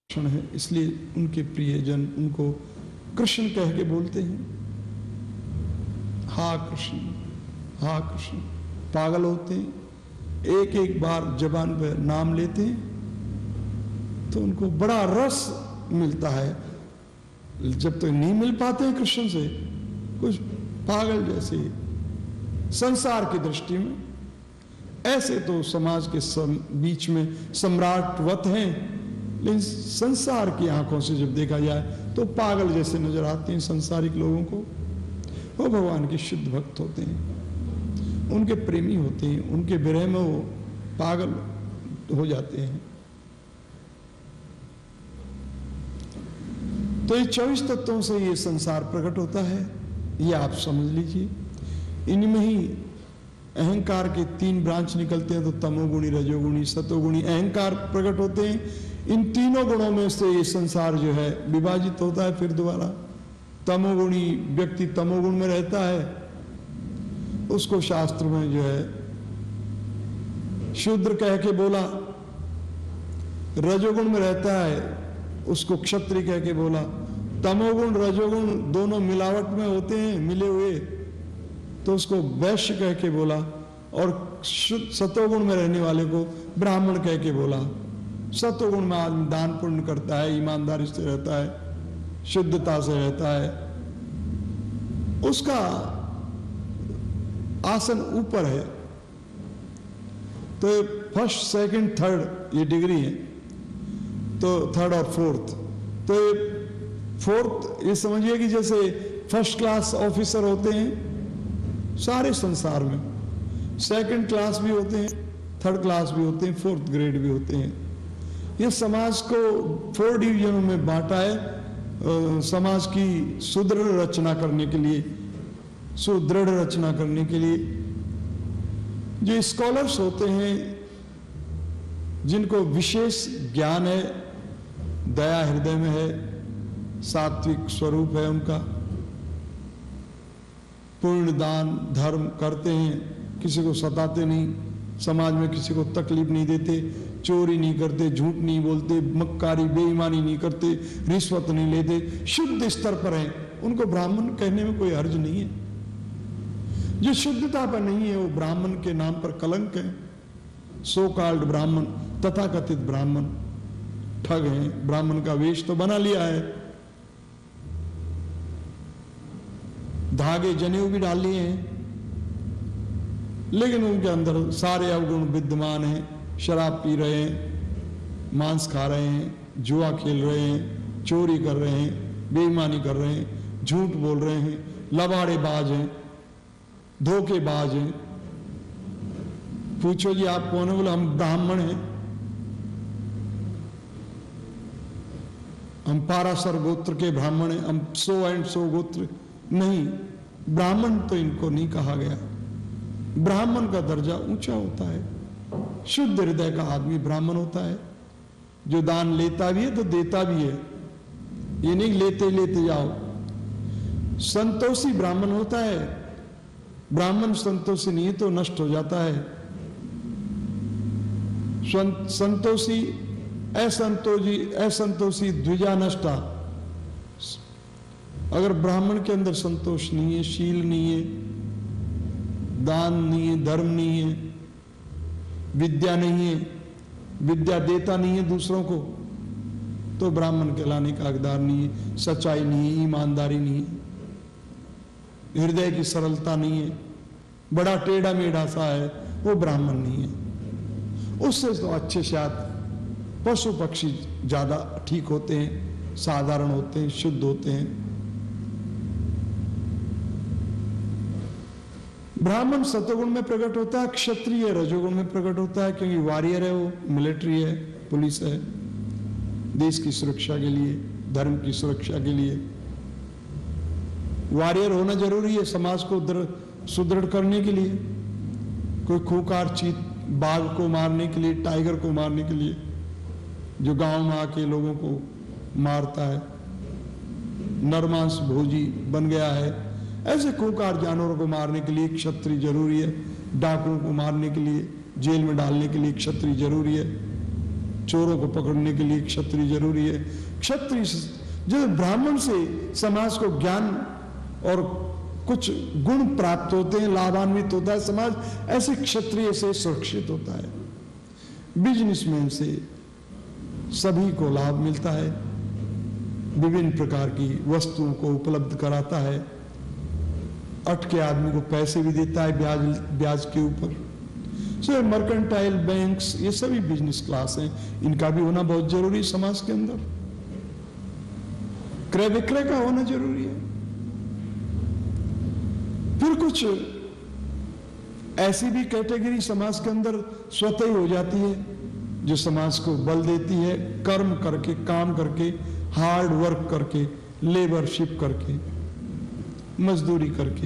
कृष्ण है, इसलिए उनके प्रियजन उनको कृष्ण कह के बोलते हैं। हा कृष्ण, हा कृष्ण। पागल होते हैं, एक एक बार जबान पे नाम लेते हैं तो उनको बड़ा रस मिलता है। जब तक नहीं मिल पाते हैं कृष्ण से, कुछ पागल जैसे संसार की दृष्टि में। ऐसे तो समाज के बीच में सम्राटवत हैं, लेकिन संसार की आंखों से जब देखा जाए तो पागल जैसे नजर आते हैं संसारिक लोगों को। वो भगवान के शुद्ध भक्त होते हैं, उनके प्रेमी होते हैं, उनके विरह में वो पागल हो जाते हैं। तो ये 24 तत्वों से ये संसार प्रकट होता है, ये आप समझ लीजिए। इनमें ही अहंकार के 3 ब्रांच निकलते हैं, तो तमोगुणी, रजोगुणी, सतोगुणी अहंकार प्रकट होते हैं। इन तीनों गुणों में से ये संसार जो है विभाजित होता है। फिर दोबारा तमोगुणी व्यक्ति तमोगुण में रहता है, उसको शास्त्र में जो है शूद्र कह के बोला। रजोगुण में रहता है, उसको क्षत्रिय कह के बोला। तमोगुण रजोगुण दोनों मिलावट में होते हैं, मिले हुए, तो उसको वैश्य कह के बोला। और सतोगुण में रहने वाले को ब्राह्मण कह के बोला। सतोगुण में आदमी दान पुण्य करता है, ईमानदारी से रहता है, शुद्धता से रहता है, उसका आसन ऊपर है। तो फर्स्ट, सेकंड, थर्ड ये डिग्री है, तो थर्ड और फोर्थ। तो फोर्थ ये समझिए कि जैसे फर्स्ट क्लास ऑफिसर होते हैं सारे संसार में, सेकंड क्लास भी होते हैं, थर्ड क्लास भी होते हैं, फोर्थ ग्रेड भी होते हैं। ये समाज को 4 डिवीजनों में बांटा है, समाज की सुदृढ़ रचना करने के लिए, सुदृढ़ रचना करने के लिए। जो स्कॉलर्स होते हैं, जिनको विशेष ज्ञान है, दया हृदय में है, सात्विक स्वरूप है उनका, पूर्ण दान धर्म करते हैं, किसी को सताते नहीं, समाज में किसी को तकलीफ नहीं देते, चोरी नहीं करते, झूठ नहीं बोलते, मक्कारी बेईमानी नहीं करते, रिश्वत नहीं लेते, शुद्ध स्तर पर हैं, उनको ब्राह्मण कहने में कोई हर्ज नहीं है। जो शुद्धता पर नहीं है वो ब्राह्मण के नाम पर कलंक है। सो कॉल्ड ब्राह्मण, तथाकथित ब्राह्मण ठग हैं, ब्राह्मण का वेश तो बना लिया है, धागे जनेऊ भी डाल लिए हैं, लेकिन उनके अंदर सारे अवगुण विद्यमान हैं। शराब पी रहे हैं, मांस खा रहे हैं, जुआ खेल रहे हैं, चोरी कर रहे हैं, बेईमानी कर रहे हैं, झूठ बोल रहे हैं, लबाड़ेबाज हैं, धोखेबाज हैं। पूछो जी आप कौन है? बोले हम ब्राह्मण हैं, हम पाराशर गोत्र के ब्राह्मण हैं, हम 100 एंड 100 गोत्र नहीं। ब्राह्मण तो इनको नहीं कहा गया। ब्राह्मण का दर्जा ऊंचा होता है, शुद्ध हृदय का आदमी ब्राह्मण होता है, जो दान लेता भी है तो देता भी है, ये नहीं लेते लेते जाओ। संतोषी ब्राह्मण होता है, ब्राह्मण संतोषी नहीं है तो नष्ट हो जाता है। संतोषी असंतोषी द्विजा नष्टा। अगर ब्राह्मण के अंदर संतोष नहीं है, शील नहीं है, दान नहीं है, धर्म नहीं है, विद्या नहीं है, विद्या देता नहीं है दूसरों को, तो ब्राह्मण कहलाने का हकदार नहीं है। सच्चाई नहीं है, ईमानदारी नहीं है, हृदय की सरलता नहीं है, बड़ा टेढ़ा मेढ़ा सा है, वो ब्राह्मण नहीं है। उससे तो अच्छे शायद पशु पक्षी ज्यादा ठीक होते हैं, साधारण होते हैं, शुद्ध होते हैं। ब्राह्मण सतोगुण में प्रकट होता है, क्षत्रिय रजोगुण में प्रकट होता है, क्योंकि वॉरियर है, वो मिलिट्री है, पुलिस है, देश की सुरक्षा के लिए, धर्म की सुरक्षा के लिए वॉरियर होना जरूरी है, समाज को सुदृढ़ करने के लिए। कोई खूंखार चीत बाघ को मारने के लिए, टाइगर को मारने के लिए, जो गांव में आके लोगों को मारता है, नरमांस भोजी बन गया है, ऐसे खूंखार जानवरों को मारने के लिए क्षत्रिय जरूरी है। डाकुओं को मारने के लिए, जेल में डालने के लिए क्षत्रिय जरूरी है। चोरों को पकड़ने के लिए क्षत्रिय जरूरी है। क्षत्रिय जो ब्राह्मण से समाज को ज्ञान और कुछ गुण प्राप्त होते हैं, लाभान्वित होता है समाज, ऐसे क्षत्रिय से सुरक्षित होता है। बिजनेसमैन से सभी को लाभ मिलता है, विभिन्न प्रकार की वस्तुओं को उपलब्ध कराता है, अटके आदमी को पैसे भी देता है ब्याज के ऊपर। सो मर्केंटाइल बैंक्स ये सभी बिजनेस क्लास हैं, इनका भी होना बहुत जरूरी है समाज के अंदर। क्रय विक्रय का होना जरूरी है। फिर कुछ ऐसी भी कैटेगरी समाज के अंदर स्वतः ही हो जाती है जो समाज को बल देती है, कर्म करके, काम करके, हार्ड वर्क करके, लेबरशिप करके, मजदूरी करके।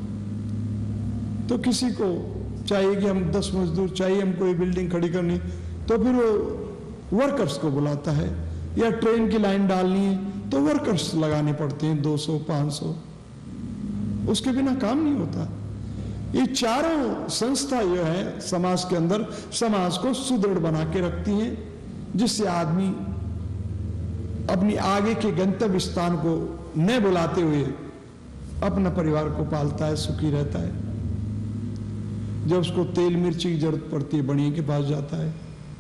तो किसी को चाहिए कि हम 10 मजदूर चाहिए, हमको ये बिल्डिंग खड़ी करनी, तो फिर वो वर्कर्स को बुलाता है। या ट्रेन की लाइन डालनी है तो वर्कर्स लगाने पड़ते हैं 200 500, उसके बिना काम नहीं होता। ये चारों संस्था जो है समाज के अंदर समाज को सुदृढ़ बना के रखती हैं, जिससे आदमी अपनी आगे के गंतव्य स्थान को न बुलाते हुए अपना परिवार को पालता है, सुखी रहता है। जब उसको तेल मिर्ची की जरूरत पड़ती है बढ़िया के पास जाता है,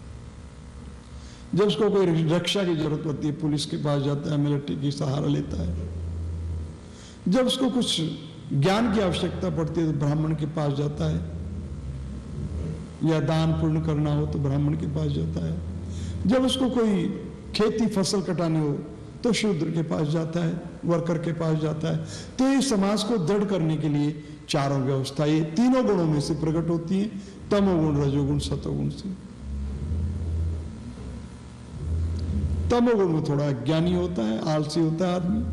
जब उसको कोई रक्षा की जरूरत पड़ती है पुलिस के पास जाता है, मिलिट्री की सहारा लेता है, जब उसको कुछ ज्ञान की आवश्यकता पड़ती है तो ब्राह्मण के पास जाता है, या दान पुण्य करना हो तो ब्राह्मण के पास जाता है, जब उसको कोई खेती फसल कटानी हो तो शूद्र के पास जाता है, वर्कर के पास जाता है। तो ये समाज को दृढ़ करने के लिए चारों व्यवस्था ये तीनों गुणों में से प्रकट होती है, तमोगुण, रजोगुण, सतोगुण से। तमोगुण में थोड़ा ज्ञानी होता है, आलसी होता है आदमी।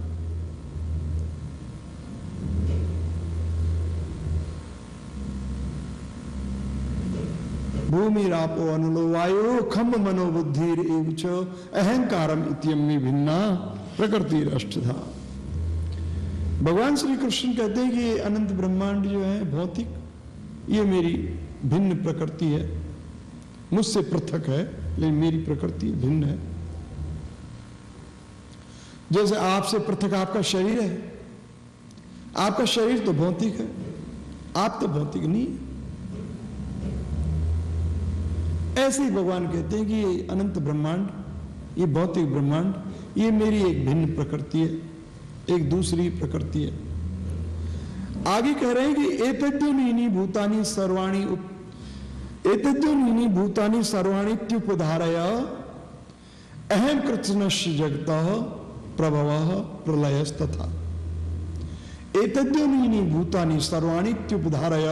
भूमि रापो अनुलो वायो खम मनोबुद्धिर एवच अहंकारम इत्यम्मी भिन्ना प्रकृति अष्टधा। भगवान श्री कृष्ण कहते हैं कि अनंत ब्रह्मांड जो है भौतिक, ये मेरी भिन्न प्रकृति है, मुझसे पृथक है, लेकिन मेरी प्रकृति भिन्न है। जैसे आपसे पृथक आपका शरीर है, आपका शरीर तो भौतिक है, आप तो भौतिक नहीं है। ऐसे ही भगवान कहते हैं कि ये अनंत ब्रह्मांड, ये भौतिक ब्रह्मांड, ये मेरी एक भिन्न प्रकृति है, एक दूसरी प्रकृति है। आगे कह रहे हैं कि एतद्योनीनि भूतानि सर्वाणि एतद्योनीनि भूतानि सर्वाणि इत्युपधारय अहं कृत्स्नस्य जगतः प्रभवः प्रलयस्तथा। एतद्योनीनि भूतानि सर्वाणि इत्युपधारय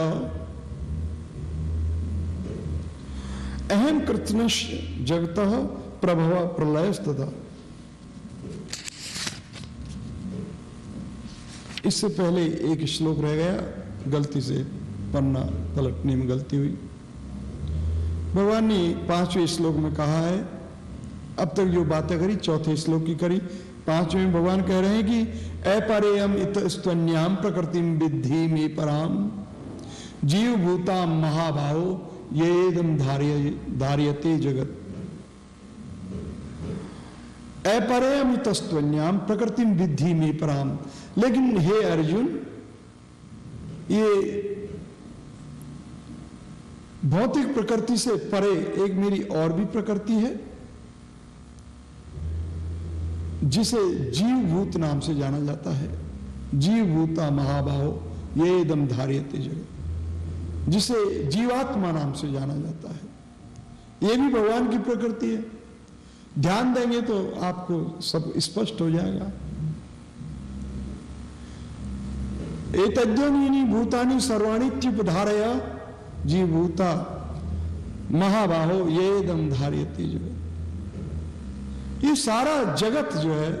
अहम कृत्स्नस्य जगतः प्रभव प्रलयस्तथा। इससे पहले एक श्लोक रह गया, गलती से पन्ना पलटने में गलती हुई। भगवान ने 5वें श्लोक में कहा है, अब तक जो बातें करी 4थे श्लोक की करी, 5वें में भगवान कह रहे हैं कि अपरेयम इतस्त्वन्याम प्रकृतिम विद्धि मे पराम जीव भूताम महाभावो येदम धार्यते जगत। अपरेयम इतस्त्वन्याम प्रकृतिम विद्धि मे पराम। लेकिन हे अर्जुन, ये भौतिक प्रकृति से परे एक मेरी और भी प्रकृति है, जिसे जीवभूत नाम से जाना जाता है। जीवभूता महाभाव ये एकदम धार्यते जगत, जिसे जीवात्मा नाम से जाना जाता है। ये भी भगवान की प्रकृति है। ध्यान देंगे तो आपको सब स्पष्ट हो जाएगा। एतद्योनीनि भूतानि सर्वाणि इत्युपधारय जीवभूता महाबाहो येदम धार्यते जगत। ये सारा जगत जो है,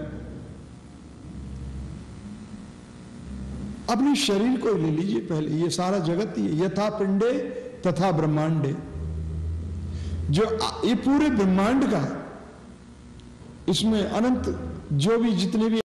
अपने शरीर को ले लीजिए पहले, ये सारा जगत ही है। यथा पिंडे तथा ब्रह्मांडे, जो ये पूरे ब्रह्मांड का, इसमें अनंत जो भी जितने भी